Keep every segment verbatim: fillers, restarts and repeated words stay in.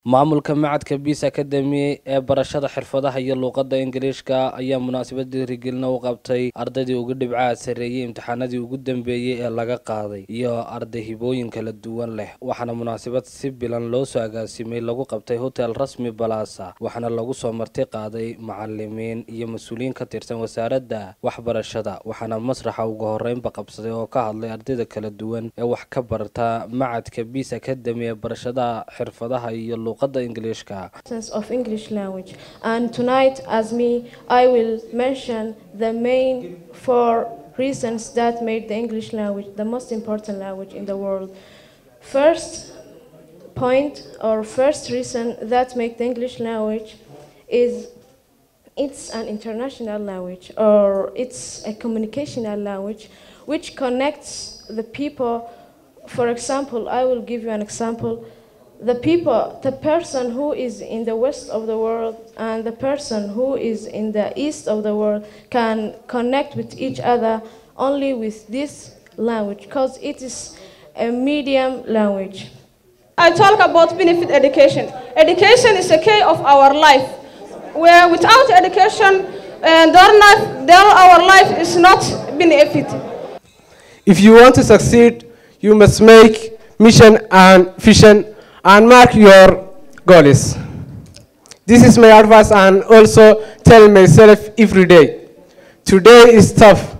maamulka macadka Peace Academy ee barashada xirfadaha iyo luqadda Ingiriiska ayaa munaasabad dhiirigelin u qabtay ardaydii ugu dhibcaha sareeyay imtixaanadii ugu dambeeyay ee laga qaaday iyo arday hibooyin kala duwan leh waxaana munaasabad si bilan loo soo agaasimay lagu qabtay hotel rasmi Plaza waxaana lagu soo martay qaaday macallimiin iyo mas'uuliyiin ka tirsan wasaaradda waxbarashada waxaana masraxa ugu horeynba qabsaday oo ka hadlay ardayda kala duwan ee wax ka barta macadka Peace Academy ee barashada xirfadaha iyo of English language. And tonight, as me, I will mention the main four reasons that made the English language the most important language in the world. First point or first reason that make the English language is it's an international language, or it's a communicational language which connects the people. For example, I will give you an example. The people, the person who is in the west of the world and the person who is in the east of the world can connect with each other only with this language, because it is a medium language. I talk about benefit education. Education is a key of our life. Where without education, and then our life is not benefit. If you want to succeed, you must make mission and vision and mark your goals. This is my advice, and also tell myself every day. Today is tough.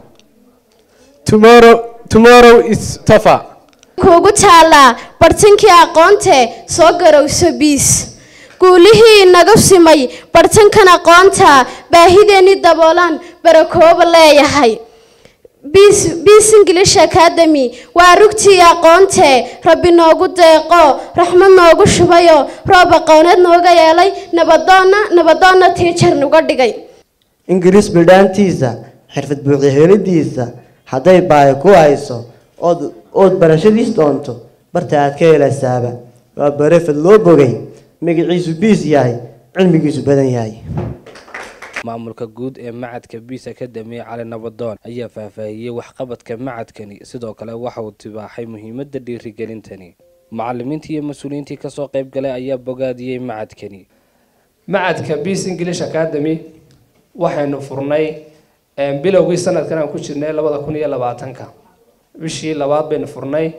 Tomorrow, tomorrow is tougher. Kugu taala bartanki aqoonte soo garowso bis. Guulihii naga simay bartankan aqoonta baahideeni daboolan barakoob leeyahay. Peace, Peace English Academy waa rugtii aqoonte rabbi noogu deeqo raxmad noogu shubayo roob aqooneed nooga yeelay nabadoona nabadoona teacher nuga dhigay English bidhaantiisa xirfad buuxda helidiisa haday baayo ku hayso ood ood barashadiis doonto barta aad ka helaysaaba waa barafad loo bogay magaciisu Peace yahay cilmigiisu badan yahay maamulka guud ee macadka Peace Academy Cali Nabadoon ayaa faahfaahiyay waxqabadka macadkani sidoo kale waxa uu tibaaxay muhiimadda dhiirigelintani macallimiinta iyo mas'uuliyiintii ka soo qayb galay ayaa bogaadiyay macadkani macadka Peace English Academy waxaynu furnay bilowgii sanadkan aan ku jirnay laba kun iyo labaatan bishii labaad baynu furnay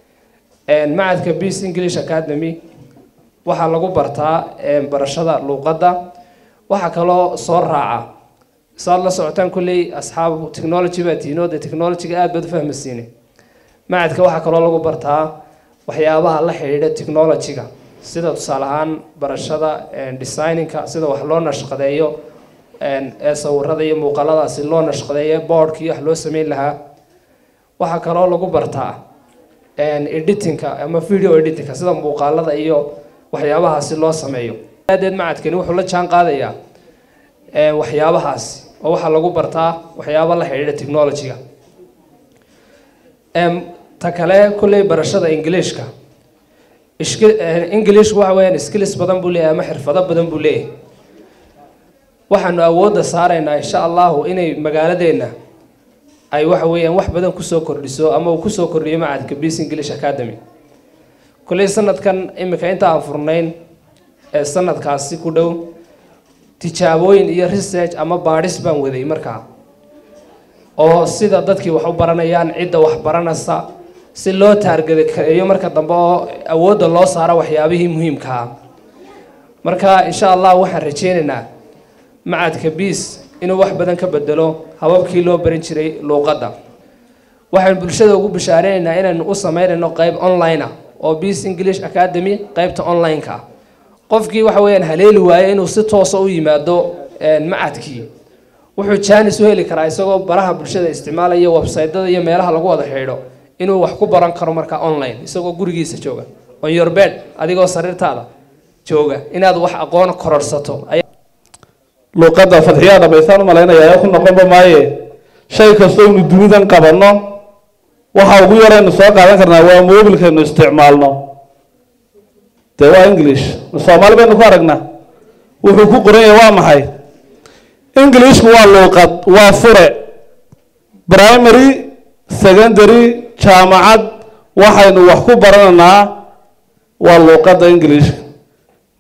macadka Peace English Academy waxa lagu bartaa barashada luqadda waxa kale soo raaca saad la socotaan kulay asxaab technology baatino de technology aad bad fahmaysiin macadka waxa kale lagu bartaa waxyaabaha la xiriira technology-ga sida tusaale ahaan barashada designing-ka sida wax loo nashqadeeyo ee sawirada iyo muuqaalada si loo nashqadeeyo board-ki wax loo sameyn lahaa waxa kale lagu bartaa editing-ka ama video editing-ka sida muuqaalada iyo waxyaabaha si loo sameeyo adeed macadkani wuxuu la jaan qaadayaa ee waxyaabahaas oo waxa lagu bartaa waxyaabo la xiriira technology-ga em ta kale kulay barashada Englishka English waxa weeyaan skills badan buu leeyahay ama xirfado badan buu leeyahay waxaanu awood saaraynaa insha Allah inay magaaladeena ay waxa weeyaan wax badan ku soo kordhiso ama uu ku soo kordhiyo macadka Peace English Academy kulay sanadkan imika inta aan furnayn sanadkaasi ku dhow tijaabooyin iyo research ama baadhis baan waday markaa oo sida dadkii wax u baranayaan cidda wax baranaysa si loo taargeeyo marka dambe oo awoodda loo saaro waxyaabihii muhiimka ah marka insha Allah waxaan rajaynaynaa macadka Peace inuu wax badan ka bedelo hababkii loo baran jiray luqadda waxaan bulshada ugu bishaareynaa inaan u sameeyno qayb online ah oo Peace English Academy qaybta online-ka qofkii waxa weeyaan haleeli waaye inuu si toos ah u yimaado macadkii wuxuu chance u heli karaa isagoo baraha bulshada isticmaalaya website-da iyo meelaha lagu wada xiriiro inuu wax ku baran karo marka online isagoo gurigiisa jooga on your bed adigoo sariirtaada jooga inaad wax aqoon kororsato luqadda fadhiyada baysan u maleynaya ku noqonba maaye shay kasto inuu dunidan qabano waxa ugu yareen soo qaadan karnaa waa mobilkeenu isticmaalno de waa English Soomaali baynu ku aragnaa wuxuu ku qoran yahay waa maxay English waa luqad waa fure primary secondary jaamacad waxaynu wax ku barananaa waa luqadda English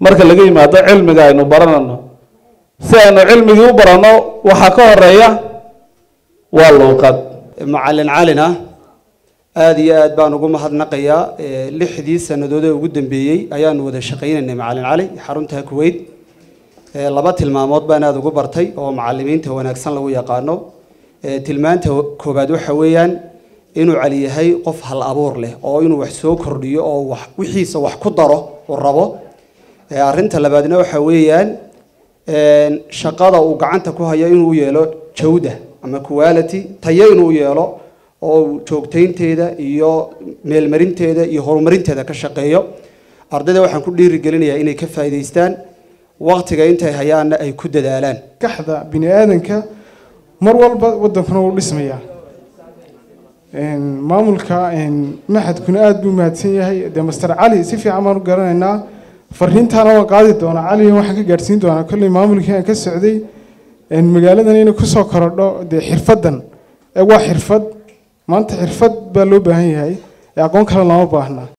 marka laga yimaado cilmiga aynu baranayno si aynu cilmigii u baranno waxa ka horeeya waa luuqad. macallin calina aad iyo aad baan ugu mahadnaqayaa lixdii sanadood ee ugu dambeeyay ayaan wada shaqaynaynay macallin cali xarunta Kuwait laba tilmaamood baan aad ugu bartay oo macallimiinta wanaagsan lagu yaqaano. tilmaanta koobaad waxa weeyaan inuu cali yahay qof hal abuur leh oo inuu wax soo kordhiyo oo wax wixiisa wax ku daro oo rabo. arrinta labaadna waxa weeyaan shaqada uu gacanta ku hayo inuu yeelo jawda ama quality tayo inuu yeelo oo joogteynteeda iyo meelmarinteeda iyo horumarinteeda ka shaqeeyo. ardayda waxaan ku dhiirigelinayaa inay ka faa'iideystaan waqtiga intay hayaana ay ku dadaalaan. kaxda bini aadanka mar walba wadankuna uu dhismaya maamulka maxadkuna aad buu mahadsan yahay de master cali si fiican baan u garanaynaa fariintaana waan qaadi doonaa cali waxaan ka gaarsiin doonaa kolley maamulkii aan ka socday magaaladan inay ku soo korodho dee xirfadan ee waa xirfad maanta xirfad baa loo baahan yahay ee aqoon kale lama baahna.